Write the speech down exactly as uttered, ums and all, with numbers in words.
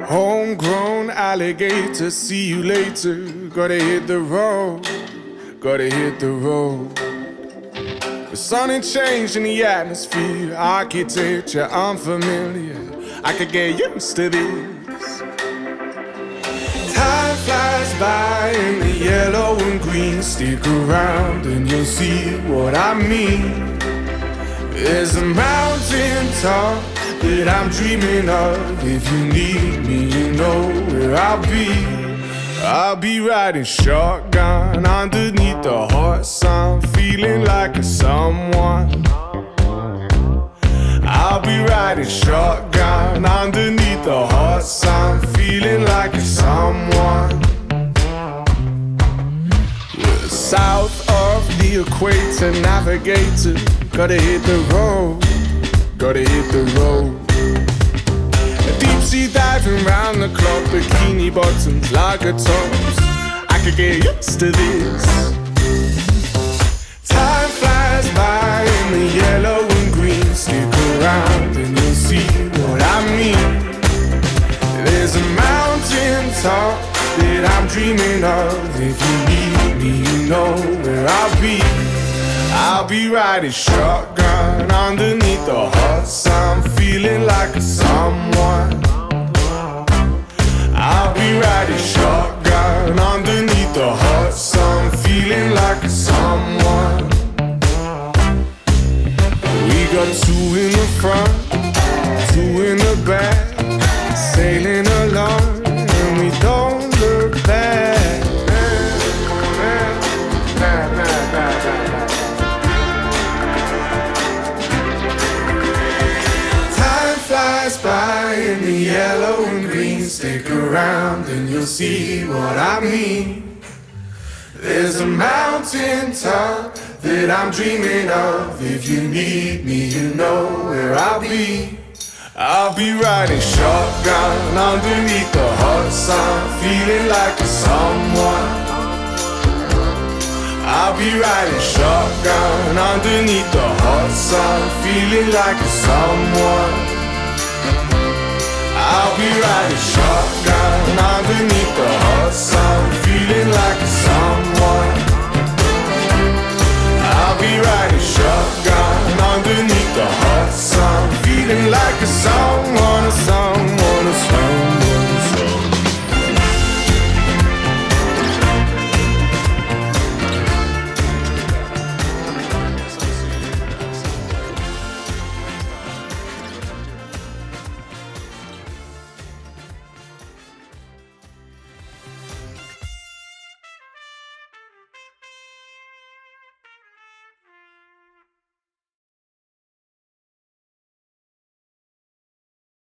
Homegrown alligator, see you later. Gotta hit the road, gotta hit the road. The sun ain't changed in the atmosphere, architecture unfamiliar. I could get used to this. Time flies by in the yellow and green. Stick around and you'll see what I mean. There's a mountain top that I'm dreaming of. If you need me, you know where I'll be. I'll be riding shotgun underneath the hot sun, feeling like a someone. I'll be riding shotgun underneath the hot sun, feeling like a someone. We're south of the equator, navigator. Gotta hit the road, gotta hit the road. Deep sea diving round the clock, bikini bottoms, lager tops. I could get used to this. Time flies by in the yellow and green. Stick around and you'll see what I mean. There's a mountain top that I'm dreaming of. If you need me, you know where I'll be. I'll be riding shotgun underneath the hot sun, feeling like a someone. I'll be riding shotgun underneath the hot sun, feeling like a someone. We got two in the front, two in the back, sailing along and we don't look back. Flies by in the yellow and green. Stick around and you'll see what I mean. There's a mountain top that I'm dreaming of. If you need me, you know where I'll be. I'll be riding shotgun underneath the hot sun, feeling like a someone. I'll be riding shotgun underneath the hot sun, feeling like a someone. I'll be riding shotgun underneath the hot sun, feeling like a song.